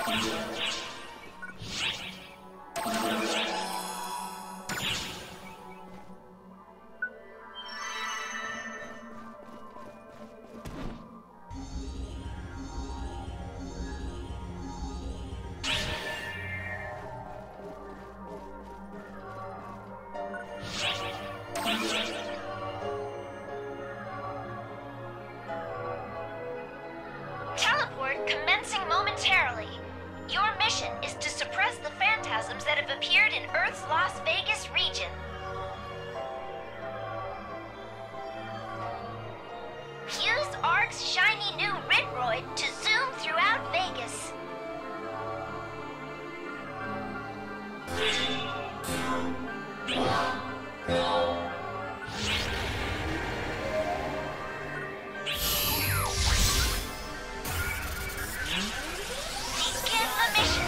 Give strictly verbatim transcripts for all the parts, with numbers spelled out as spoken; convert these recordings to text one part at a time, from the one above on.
Teleport commencing momentarily. Your mission is to suppress the phantasms that have appeared in Earth's Las Vegas region. Use Ark's shiny new Ridroid to zoom throughout Vegas. Begin the mission.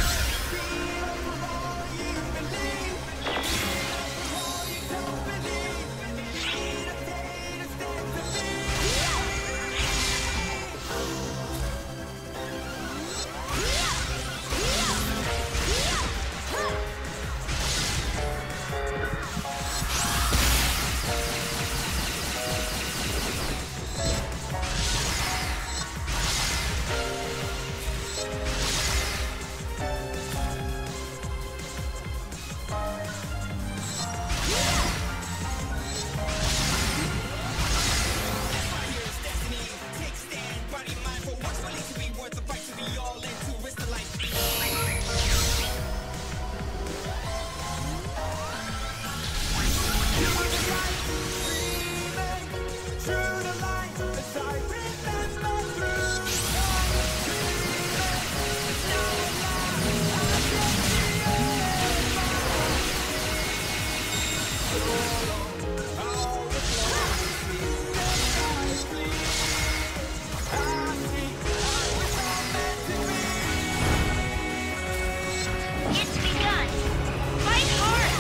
It's begun. Fight hard.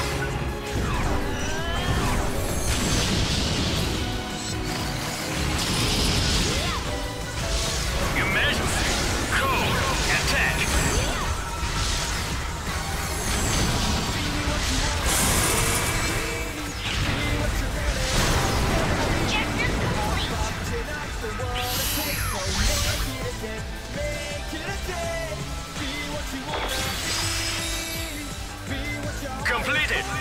Completed.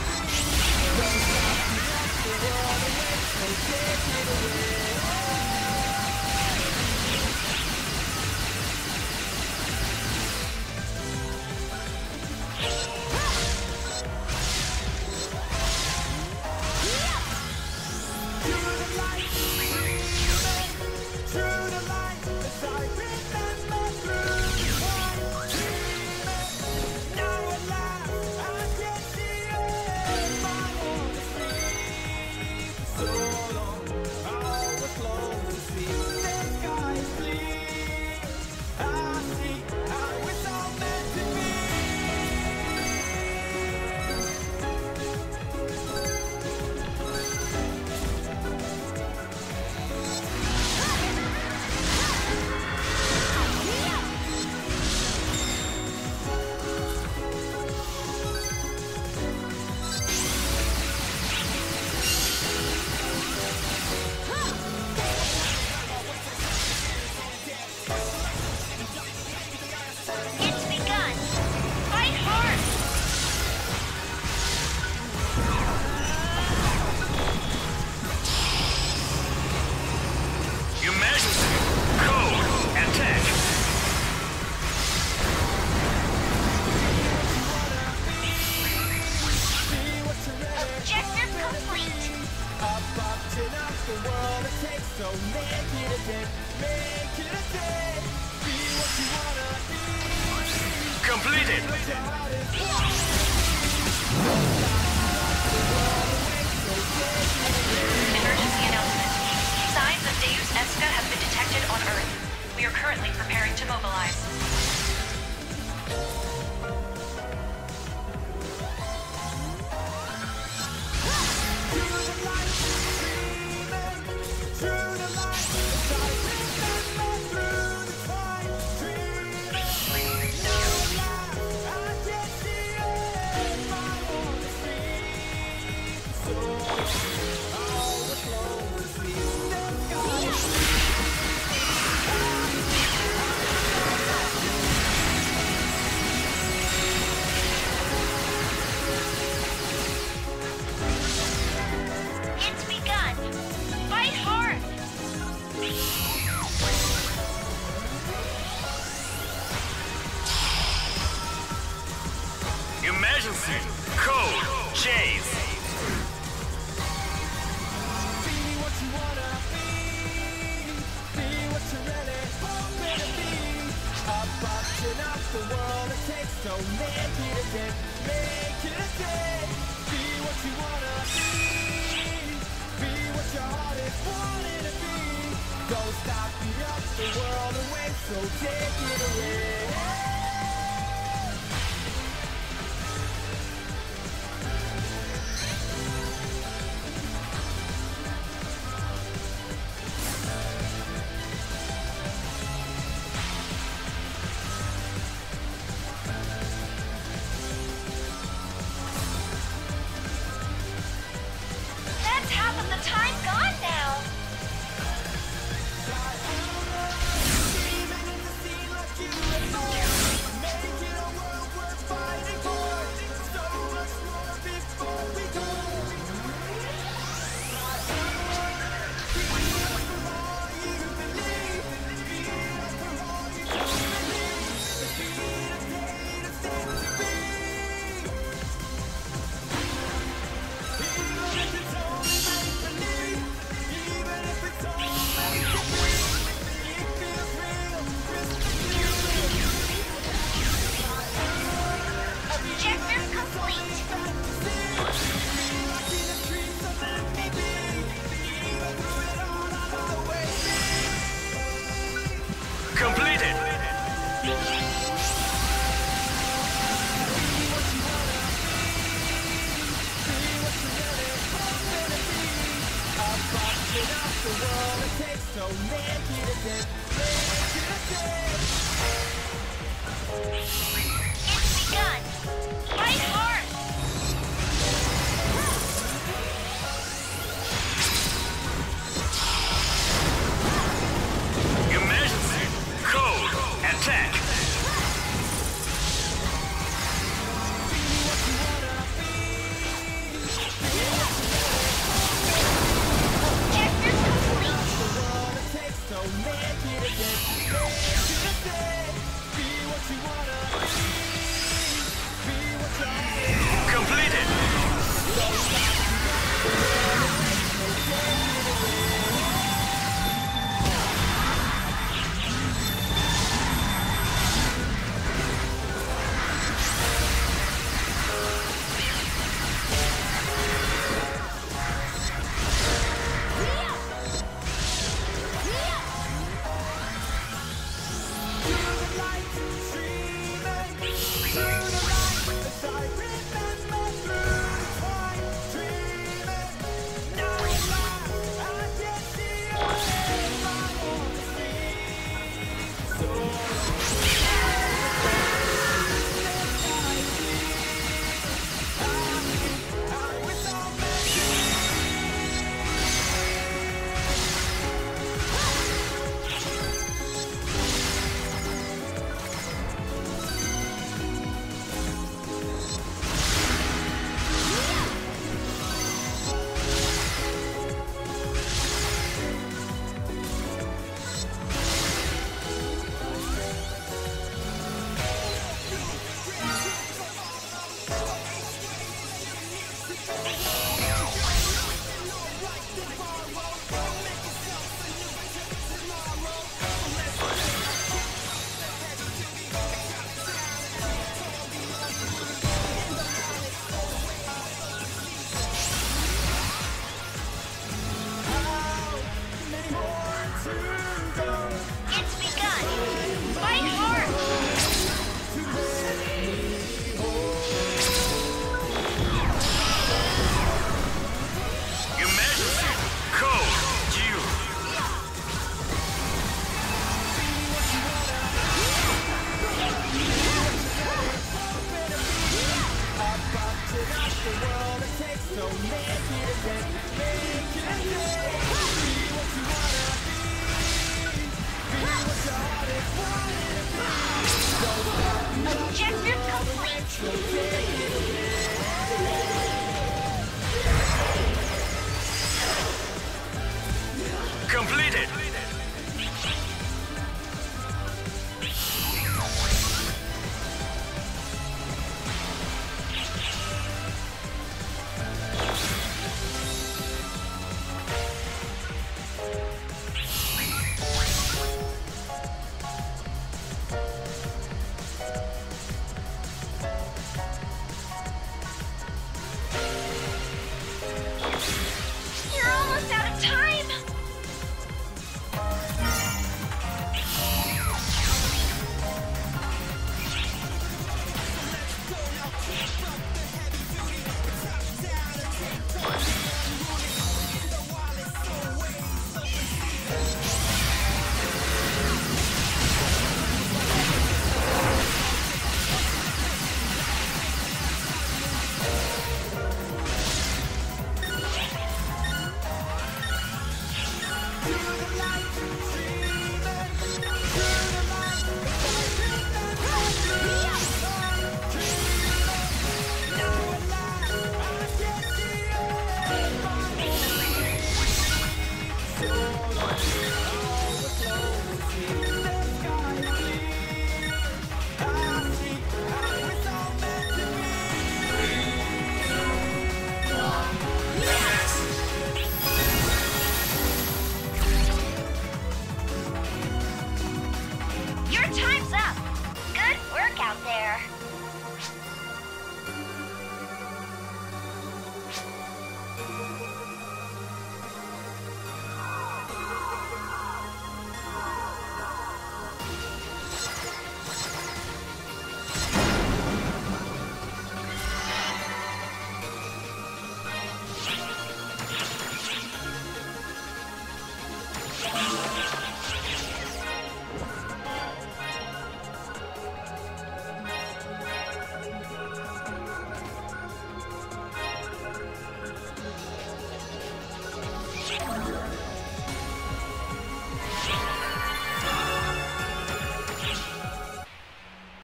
It's begun. Fight hard. Emergency. Code. Attack. Objective complete. Completed. Emergency announcement. Signs of Deus Ex have been detected on Earth. We are currently preparing to mobilize. Emergency! Code! Chase! Be what you wanna be. Be what you really hoping to be. A function of the world it takes, so make it a day. Make it a day. Be what you wanna be. Be what your heart is wanting to be. Don't stop, beat up the world away, so take it away. That's half of the time gone now. Objective complete. Completed! The world it takes, so make it a day. Make it a day. It's begun. Fight hard. Emergency! Code! Attack!